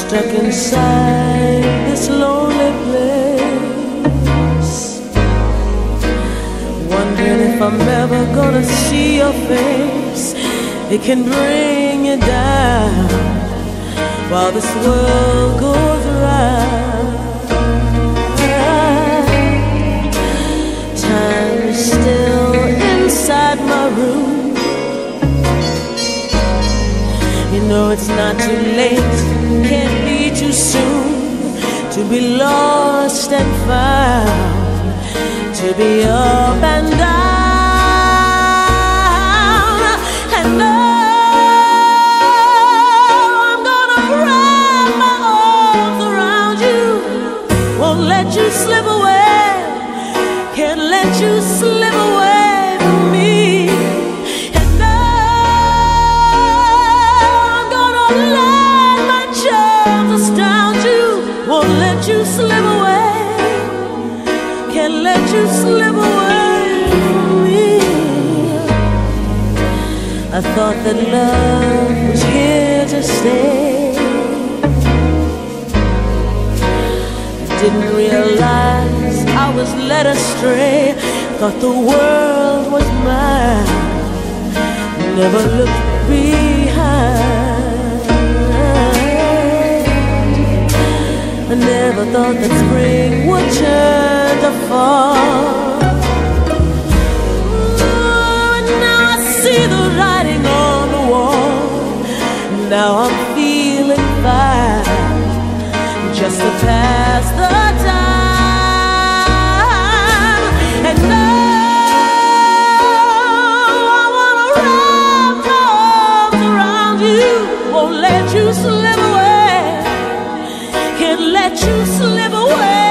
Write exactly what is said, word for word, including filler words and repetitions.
stuck inside this lonely place, wondering if I'm ever gonna see your face. It can bring you down while this world goes round. Time is still inside my room. You know it's not too late, can't be too soon to be lost and found, to be up and down. And oh, I'm gonna wrap my arms around you, won't let you slip away, can't let you slip away from me. You slip away, can't let you slip away from me. I thought that love was here to stay, didn't realize I was led astray. Thought the world was mine, never looked behind. I never thought that spring would turn to fall. Ooh, and now I see the writing on the wall. Now I'm feeling fine, just to pass the time. And now I wanna wrap my arms around you, won't let you slip away, can't let you slip away.